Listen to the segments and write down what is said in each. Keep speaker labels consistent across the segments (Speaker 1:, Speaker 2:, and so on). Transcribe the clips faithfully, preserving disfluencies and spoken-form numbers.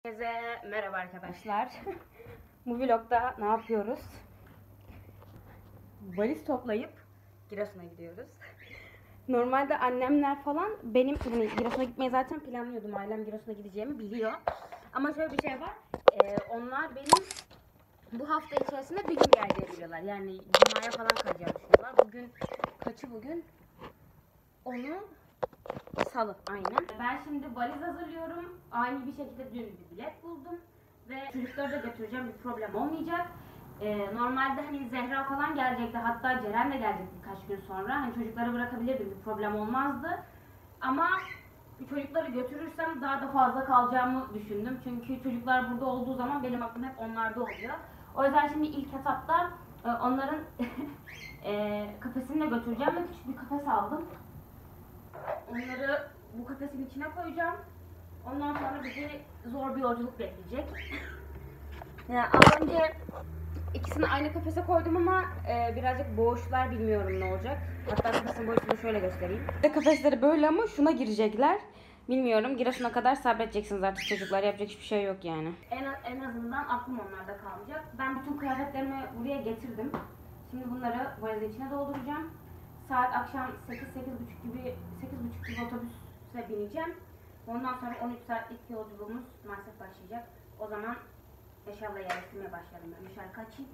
Speaker 1: Herkese merhaba arkadaşlar. Bu vlogda ne yapıyoruz? Valiz toplayıp Giresun'a gidiyoruz. Normalde annemler falan benim hani Giresun'a gitmeyi zaten planlıyordum. Ailem Giresun'a gideceğimi biliyor. Ama şöyle bir şey var. Ee, onlar benim bu hafta içerisinde bir gün geleceği biliyorlar. Yani Cuma'ya falan kalacağını düşünüyorlar. Bugün kaçı bugün? Onu Salı, aynen. Ben şimdi valiz hazırlıyorum. Aynı bir şekilde dün bir bilet buldum. Ve çocukları da götüreceğim, bir problem olmayacak. Ee, normalde hani Zehra falan gelecekti. Hatta Ceren de gelecekti birkaç gün sonra. Hani çocukları bırakabilirdim, bir problem olmazdı. Ama çocukları götürürsem daha da fazla kalacağımı düşündüm. Çünkü çocuklar burada olduğu zaman benim aklım hep onlarda oluyor. O yüzden şimdi ilk etapta e, onların e, kafesini de götüreceğim ve küçük bir kafes aldım. Onları bu kafesin içine koyacağım. Ondan sonra bizi zor bir yolculuk bekleyecek. Yani az önce ikisini aynı kafese koydum ama e, birazcık boğuşlar, bilmiyorum ne olacak. Hatta kafesin boyutunu şöyle göstereyim. Kafesleri böyle ama şuna girecekler. Bilmiyorum, Giresun'a kadar sabredeceksiniz artık çocuklar, yapacak hiçbir şey yok yani. En, en azından aklım onlarda kalmayacak. Ben bütün kıyafetlerimi buraya getirdim. Şimdi bunları valizin içine dolduracağım. Saat akşam sekiz sekiz buçuk gibi sekiz buçuk gibi otobüse bineceğim. Ondan sonra on üç saatlik yolculuğumuz maalesef başlayacak. O zaman eşyalarla yerleştirmeye başlarım ben. Bir şarkı açayım.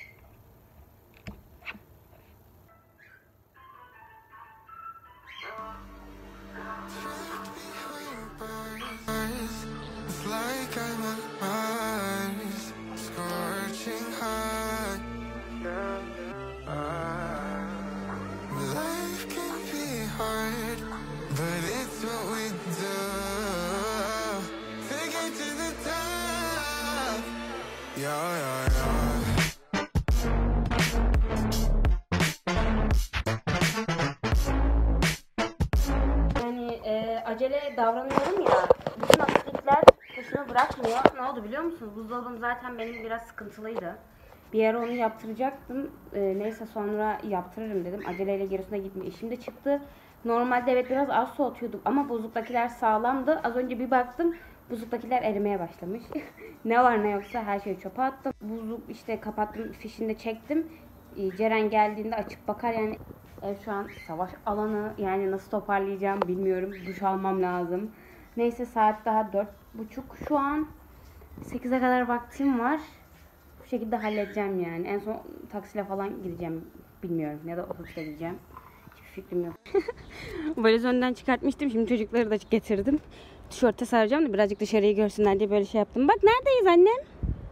Speaker 1: Yani e, acele davranıyorum ya, bütün aksilikler peşimi bırakmıyor. Ne oldu biliyor musunuz? Buzdolabım zaten benim biraz sıkıntılıydı. Bir ara onu yaptıracaktım. E, neyse sonra yaptırırım dedim. Aceleyle Giresun'a gitme işim de çıktı. Normalde evet biraz az soğutuyordum ama buzluktakiler sağlamdı. Az önce bir baktım, buzluktakiler erimeye başlamış. Ne var ne yoksa her şeyi çöpe attım. Buzluk işte kapattım, fişini de çektim. E, Ceren geldiğinde açıp bakar yani. Ev şu an savaş alanı, yani nasıl toparlayacağım bilmiyorum. Duş almam lazım. Neyse saat daha dört buçuk. Şu an sekize kadar vaktim var. Bu şekilde halledeceğim yani. En son taksiyle falan gideceğim. Bilmiyorum, ya da otobüsle gideceğim. Hiçbir fikrim yok. Valizi önden çıkartmıştım. Şimdi çocukları da getirdim. Tişörte saracağım da birazcık dışarıyı görsünler diye böyle şey yaptım. Bak neredeyiz annem?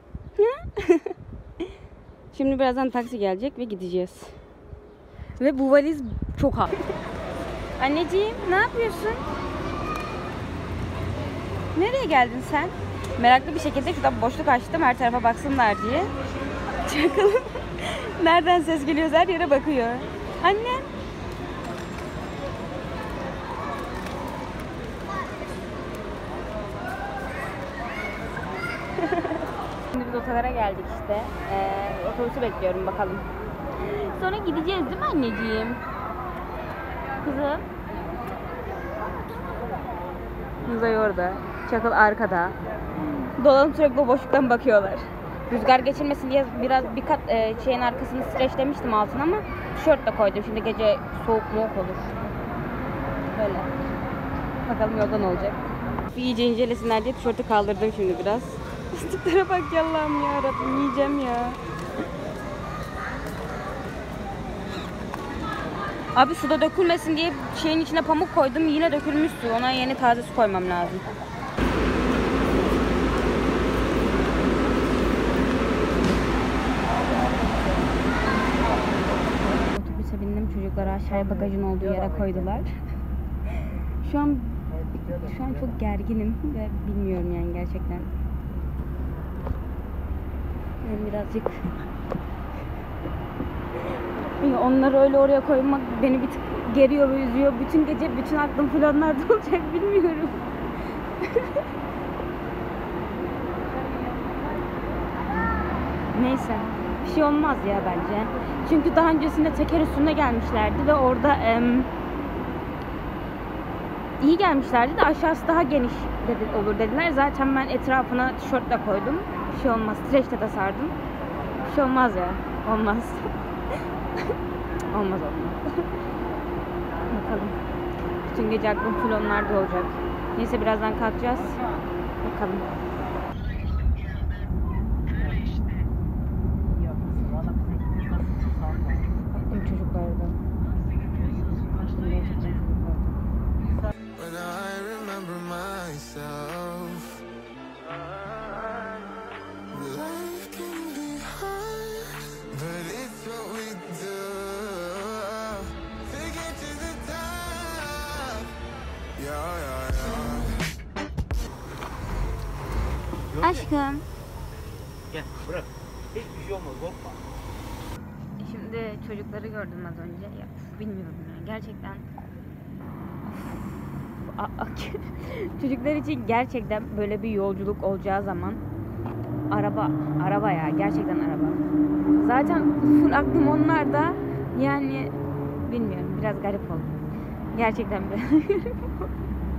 Speaker 1: Şimdi birazdan taksi gelecek ve gideceğiz. Ve bu valiz çok ağır. Anneciğim ne yapıyorsun? Nereye geldin sen? Meraklı bir şekilde şurada boşluk açtım her tarafa baksınlar diye. Çakalım. Nereden ses geliyor, her yere bakıyor. Anne. Şimdi biz otogara geldik işte. Ee, otobüsü bekliyorum bakalım. Sonra gideceğiz değil mi anneciğim? Kızım. Uzay orada. Çakıl arkada. Dolanıp sürekli o boşluktan bakıyorlar. Rüzgar geçirmesin diye biraz bir kat e, şeyin arkasını streçlemiştim altına ama tişört de koydum. Şimdi gece soğuk moğuk olur. Böyle. Bakalım yolda ne olacak. Bir iyice incelesinler diye tişörtü kaldırdım şimdi biraz. Fıstıklara bak ya Allah'ım ya Rabbim, yiyeceğim ya. Abi suda dökülmesin diye şeyin içine pamuk koydum, yine dökülmüş su. Ona yeni taze su koymam lazım. Otobüse bindim, çocukları aşağıya bagajın olduğu yere koydular. Şu an şu an çok gerginim ve bilmiyorum yani gerçekten. Yani birazcık onları öyle oraya koymak beni bir tık geriyor ve üzüyor. Bütün gece bütün aklım falan nerede olacak bilmiyorum. Neyse. Bir şey olmaz ya bence. Çünkü daha öncesinde teker üstünde gelmişlerdi ve orada em, iyi gelmişlerdi de aşağısı daha geniş dedi, olur dediler. Zaten ben etrafına tişört de koydum. Bir şey olmaz. Streçle de sardım. Bir şey olmaz ya. Olmaz. olmaz olmaz. Bakalım. Bütün gece aklım full onlarda olacak. Neyse birazdan kalkacağız. Bakalım. Baktım çocuklardan. Aşkım.
Speaker 2: Gel bırak. Hiçbir şey olmaz, korkma.
Speaker 1: Şimdi çocukları gördüm az önce. Ya, bilmiyorum ya. Gerçekten. Çocuklar için gerçekten böyle bir yolculuk olacağı zaman araba, araba ya. Gerçekten araba. Zaten full aklım onlarda. Yani bilmiyorum. Biraz garip oldu. Gerçekten biraz garip oldu.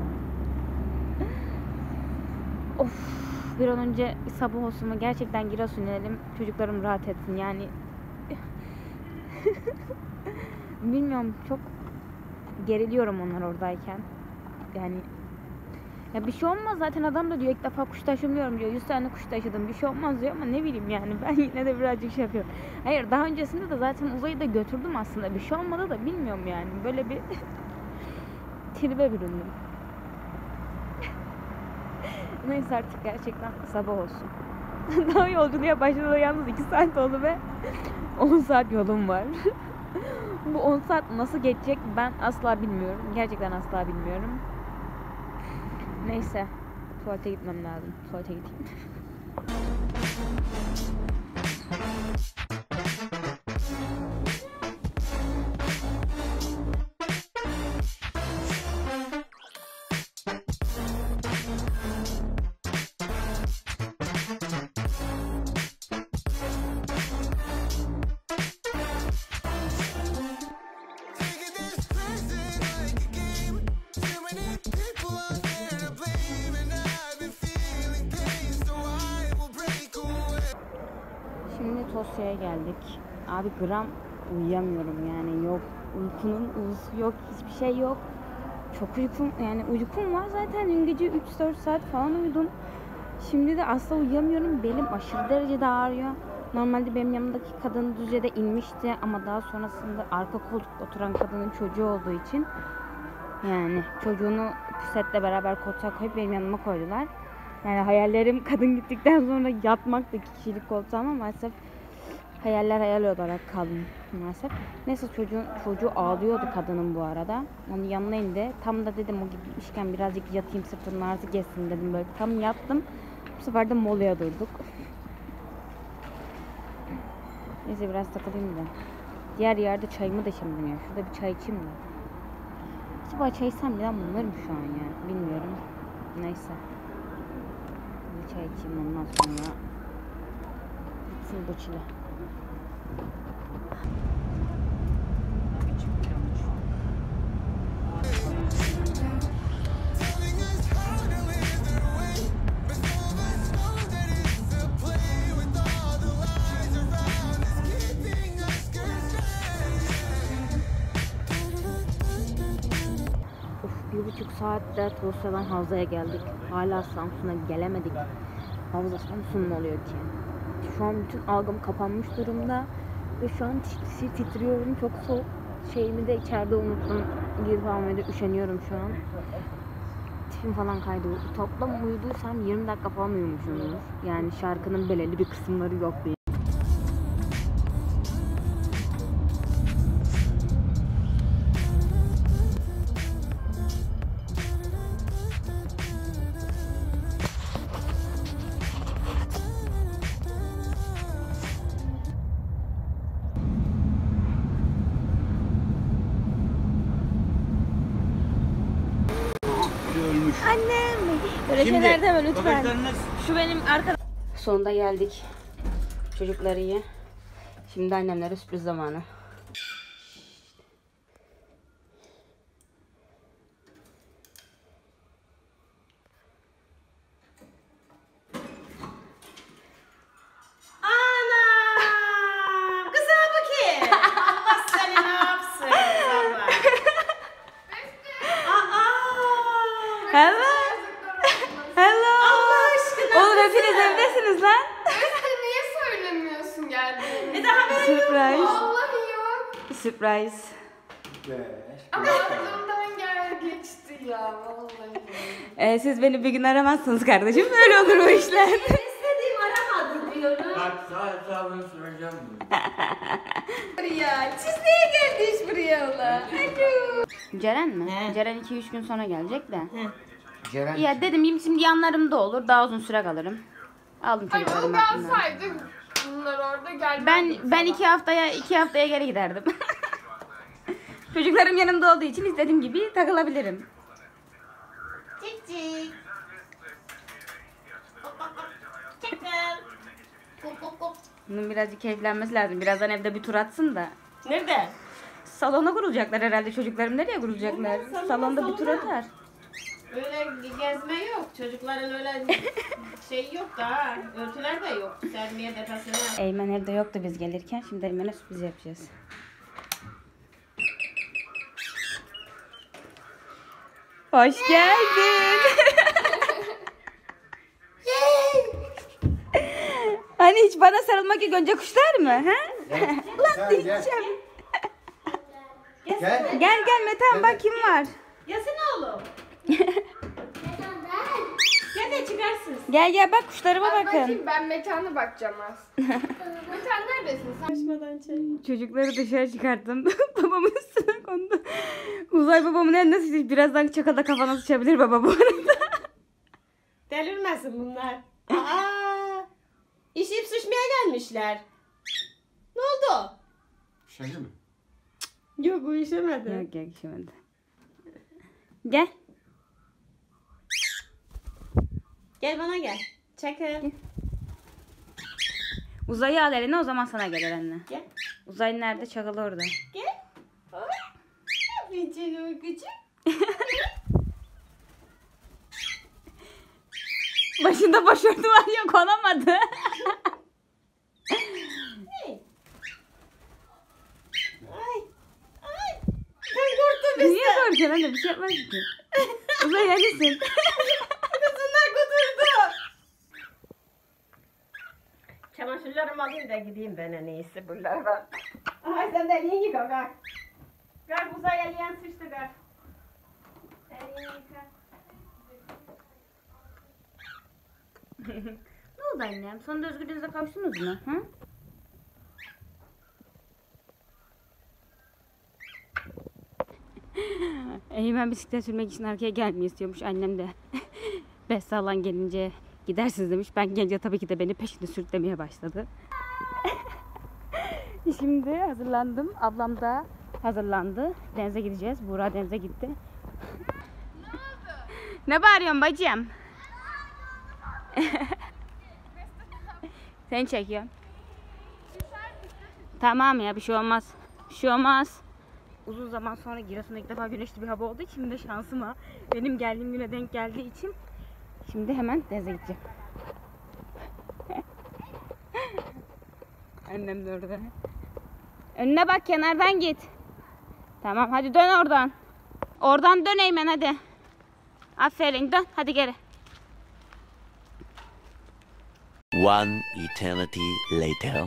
Speaker 1: Of. Bir an önce sabah olsun mu gerçekten Giresun'a inelim, çocuklarım rahat etsin yani. Bilmiyorum, çok geriliyorum onlar oradayken. Yani ya bir şey olmaz zaten, adam da diyor ilk defa kuş taşımıyorum diyor. yüz tane kuş taşıdım, bir şey olmaz diyor ama ne bileyim yani ben yine de birazcık şey yapıyorum. Hayır, daha öncesinde de zaten uzayı da götürdüm aslında, bir şey olmadı da bilmiyorum yani. Böyle bir tribe büründüm. Neyse artık gerçekten sabah olsun. Daha yolculuğa başladı yalnız iki saat oldu ve on saat yolum var. Bu on saat nasıl geçecek ben asla bilmiyorum. Gerçekten asla bilmiyorum. Neyse. Tuvalete gitmem lazım. Tuvalete gideyim. Şimdi Tosya'ya geldik. Abi gram uyuyamıyorum yani, yok uykunun uyusu yok, hiçbir şey yok. Çok uykum, yani uykum var zaten, dün gece üç dört saat falan uyudum. Şimdi de asla uyuyamıyorum, belim aşırı derecede ağrıyor. Normalde benim yanımdaki kadın Düzce'de inmişti ama daha sonrasında arka koltukta oturan kadının çocuğu olduğu için yani çocuğunu pusetle beraber koltuğa koyup benim yanıma koydular. Yani hayallerim kadın gittikten sonra yatmaktı iki kişilik koltuğa ama maalesef hayaller hayal olarak kaldı maalesef. Neyse çocuğun, çocuğu ağlıyordu kadının bu arada. Onun yanına indi. Tam da dedim o gitmişken birazcık yatayım, sırtının ağrısı geçsin dedim böyle. Tam yattım. Bu sefer de molaya durduk. Neyse biraz takılayım da. Diğer yerde çayımı da içemedim ya. Şurada bir çay içeyim mi? Acaba çay içsem biraz bunlarım şu an ya. Bilmiyorum. Neyse. Bir çay içeyim ondan sonra bitsin bu çile. Bir buçuk saatte Tosya'dan Havza'ya geldik. Hala Samsun'a gelemedik. Havza Samsun mu oluyor ki? Şu an bütün algım kapanmış durumda. Ve şu an titriyorum. Çok soğuk. Şeyimi de içeride unuttum. Gidip almaya üşeniyorum şu an. Tipim falan kaydı. Toplam uyuduysam yirmi dakika falan uyumuşumdur. Yani şarkının belirli bir kısımları yok değil.
Speaker 2: Ölmüş.
Speaker 1: Annem! Böyle
Speaker 2: Şimdi,
Speaker 1: şeyler deme lütfen.
Speaker 2: köpekleriniz...
Speaker 1: Şu benim arkadaşım. Sonunda geldik. Çocukları iyi. Şimdi annemlere sürpriz zamanı. hepiniz evdesiniz lan.
Speaker 3: Beste niye söylemiyorsun geldiğini?
Speaker 4: E daha böyle yok.
Speaker 1: Surprise.
Speaker 3: Vallahi yok.
Speaker 1: Surprise.
Speaker 3: Ama aklımdan gel geçti ya vallahi.
Speaker 1: Ee, siz beni bir gün aramazsınız kardeşim. Böyle olur o işler.
Speaker 4: İstediğim aramadı diyorum.
Speaker 2: Bak sağ hesabını soracağım.
Speaker 3: Buraya. Çizmeye geldi iş buraya Allah. Alo.
Speaker 1: Ceren mi?
Speaker 4: He.
Speaker 1: Ceren iki üç gün sonra gelecek de.
Speaker 2: Ceren.
Speaker 1: Ya dedim şimdi yanlarımda olur. Daha uzun süre kalırım. Aldım
Speaker 3: Ay o
Speaker 1: çocuklarımı aklımdan.
Speaker 3: gelseydi bunlar orada gelmezdi.
Speaker 1: Ben ben iki haftaya iki haftaya geri giderdim. Çocuklarım yanımda olduğu için istediğim gibi takılabilirim.
Speaker 4: Cik cik. Çakal. Kop kop kop.
Speaker 1: Bunun birazcık keyiflenmesi lazım. Birazdan evde bir tur atsın da.
Speaker 4: Nerede?
Speaker 1: Salona kurulacaklar herhalde çocuklarım. Nereye kurulacaklar?
Speaker 4: Salona,
Speaker 1: Salonda bir tur
Speaker 4: salona.
Speaker 1: atar.
Speaker 4: Öyle gezme yok. Çocukların öyle şey yok da. Örtüler de yok. Sermeye defasına.
Speaker 1: Eymen evde yoktu biz gelirken. Şimdi Eymen'e sürpriz yapacağız. Hoş geldin. Hani hiç bana sarılmak yok önce kuşlar mı? He? Lan diyeceğim.
Speaker 2: Gel.
Speaker 1: Gel gel Metehan bak kim var.
Speaker 4: Yasın oğlum. Gel de çıkarsın.
Speaker 1: Gel gel bak kuşlarıma
Speaker 3: Bak
Speaker 1: bakın.
Speaker 3: bakayım ben mekana bakacağım az. Mekan neredesin sen?
Speaker 4: Açmadan çay.
Speaker 1: Çocukları dışarı çıkarttım. Babamın üstüne kondu. Uzay babamın eline sıçtı. Birazdan çakalda kafana sıçabilir baba bu arada.
Speaker 4: Delirmesin bunlar. Aa! İşip sıçmaya gelmişler. Ne oldu?
Speaker 2: Şaka mı?
Speaker 4: Yok bu işemedi.
Speaker 1: Yok yok şimdi. Gel.
Speaker 4: Gel bana gel. Çakal.
Speaker 1: Uzay'ı al eline o zaman sana gelir anne.
Speaker 4: Gel.
Speaker 1: Uzay nerede? Çakal orada.
Speaker 4: Gel. Oy. Bir canım küçük.
Speaker 1: Başında başörtü var ya konamadı.
Speaker 4: Hey. Ay. Ay. Ben korktum
Speaker 1: Niye korkuyorsun anne? Bir şey yapmaz ki. Uzay neredesin?
Speaker 4: Kızından kudurdu. Çamaşırlarımı alayım da gideyim ben en iyisi bunlardan. Ay sen de elini yıka kalk. Kalk uzay eleyen sıçtı kalk. Elini yıka.
Speaker 1: Ne oldu annem? Sonunda özgürlüğünüze kavuştunuz mu? Hı? Eymen bisiklet sürmek için arkaya gelmeyi istiyormuş. Annem de Beste alan gelince gidersiniz demiş. Ben gelince tabii ki de beni peşinde sürüklemeye başladı. Şimdi hazırlandım. Ablam da hazırlandı. Denize gideceğiz. Buğra denize gitti. Ne bağırıyorsun bacım? Seni çekiyorum. Tamam ya bir şey olmaz. Bir şey olmaz. Uzun zaman sonra Giresun'da ilk defa güneşli bir hava olduğu için de şansıma benim geldiğim güne denk geldiği için şimdi hemen denize gideceğim. Annem de orada. Önüne bak kenardan git. Tamam hadi dön oradan. Oradan dön Eymen hadi. Aferin dön hadi geri.
Speaker 5: One eternity later.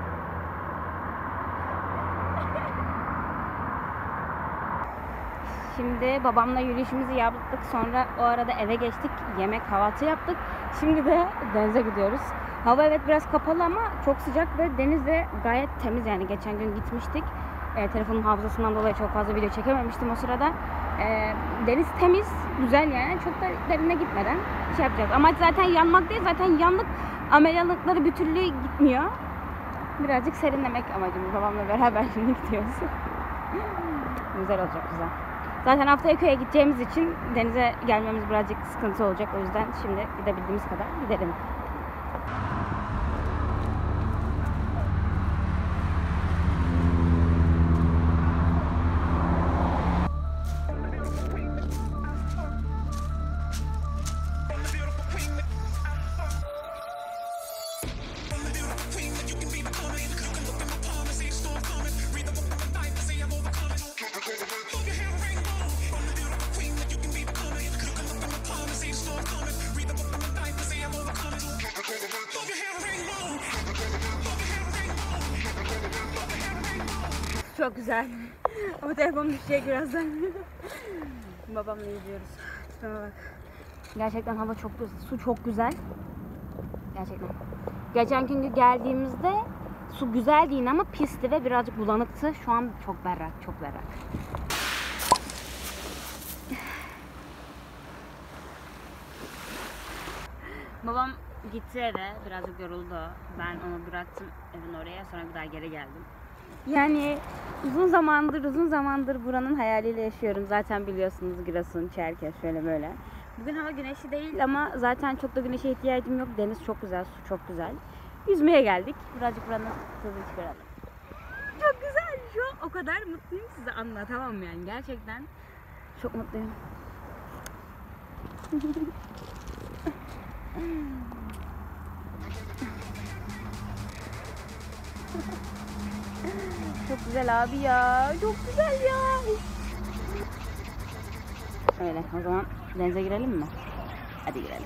Speaker 1: Şimdi babamla yürüyüşümüzü yaptık. Sonra o arada eve geçtik. Yemek kahvaltı yaptık. Şimdi de denize gidiyoruz. Hava evet biraz kapalı ama çok sıcak ve deniz de gayet temiz yani. Geçen gün gitmiştik. E, telefonun hafızasından dolayı çok fazla video çekememiştim o sırada. E, deniz temiz, güzel yani. Çok da derine gitmeden şey yapacağız. Amaç zaten yanmak değil. Zaten yanlık ameliyatlıkları bir türlü gitmiyor. Birazcık serinlemek amacımız. Babamla beraber şimdi gidiyoruz. Güzel olacak güzel. Zaten haftaya köye gideceğimiz için denize gelmemiz birazcık sıkıntı olacak. O yüzden şimdi gidebildiğimiz kadar gidelim. Çok güzel. Ama telefon düşecek birazdan. Babamla izliyoruz. Şuna bak. Gerçekten hava çok güzel. Su çok güzel. Gerçekten. Geçen gün geldiğimizde su güzeldi yine ama pisti ve birazcık bulanıktı. Şu an çok berrak, çok berrak. Babam gitti eve, birazcık yoruldu. Ben onu bıraktım evin oraya, sonra bir daha geri geldim. Yani uzun zamandır, uzun zamandır buranın hayaliyle yaşıyorum. Zaten biliyorsunuz Giresun, Çerkez, şöyle böyle. Bugün hava güneşli değil ama zaten çok da güneşe ihtiyacım yok. Deniz çok güzel, su çok güzel. Yüzmeye geldik. Birazcık buranın tadını çıkaralım. Çok güzel. Şu an o kadar mutluyum, size anlatamam yani. Gerçekten çok mutluyum. Çok güzel abi ya. Çok güzel ya. Öyle, o zaman denize girelim mi? Hadi girelim.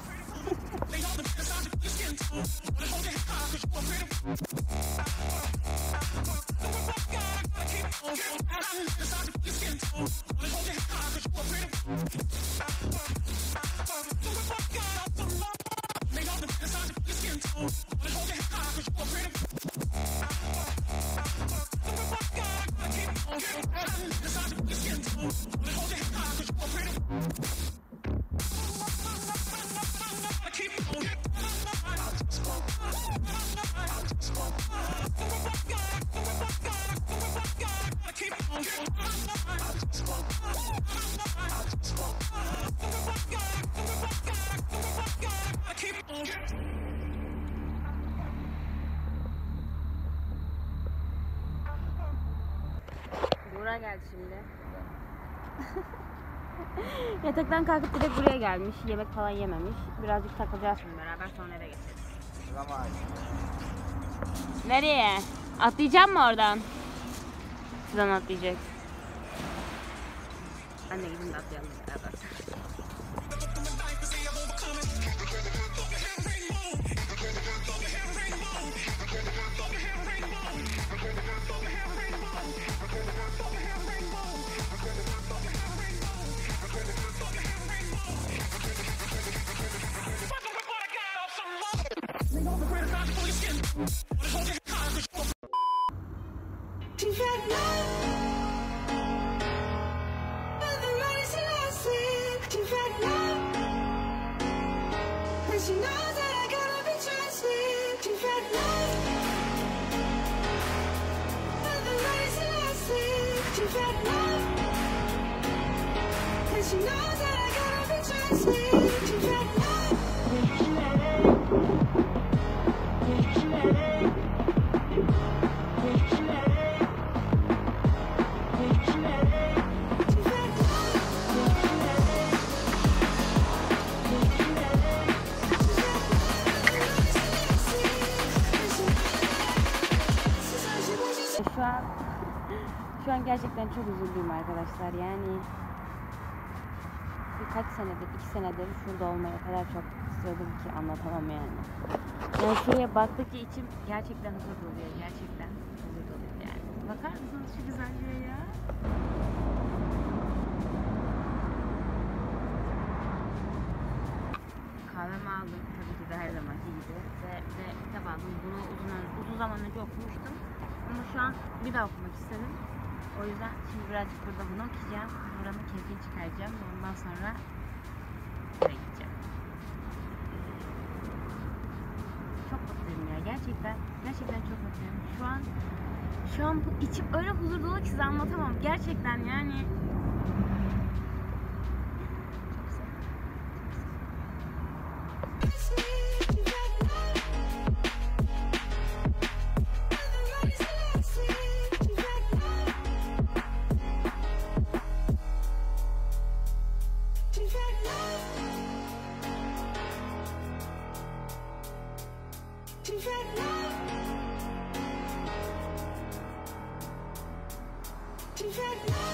Speaker 1: Buraya geldi şimdi. Yataktan kalkıp direkt buraya gelmiş. Yemek falan yememiş. Birazcık takılacağız şimdi beraber, sonra eve geçeceğiz.
Speaker 2: Tamam.
Speaker 1: Nereye? Atlayacak mı oradan? Şuradan atlayacak. Anne gidin de atlayalım beraber.
Speaker 6: She knows that I gotta be trusted. She fell in love with the lies that I see. She fell in love, and she knows that I gotta be trusted. She fell in love.
Speaker 1: Şu an şu an gerçekten çok üzüldüm arkadaşlar. Yani birkaç senedir, iki senedir şurada olmayı o kadar çok istiyordum ki anlatamam yani. Yani şuraya baktıkça içim gerçekten huzur doluyor. Gerçekten huzur doluyor yani. Bakar mısınız şu güzelliğe ya? Kahvemi aldım tabii ki de her zamanki gibi ve bir de kitap aldım. Bunu uzun, uzun zaman önce okumuştum ama şu an bir daha okumak istedim. O yüzden şimdi birazcık burada bunu okuyacağım. Buranın keyfini çıkaracağım ve ondan sonra eve gideceğim. Çok mutluyum ya, gerçekten gerçekten çok mutluyum. Şu an şu an içim öyle huzur dolu ki size anlatamam. Gerçekten yani.
Speaker 6: She fell in love.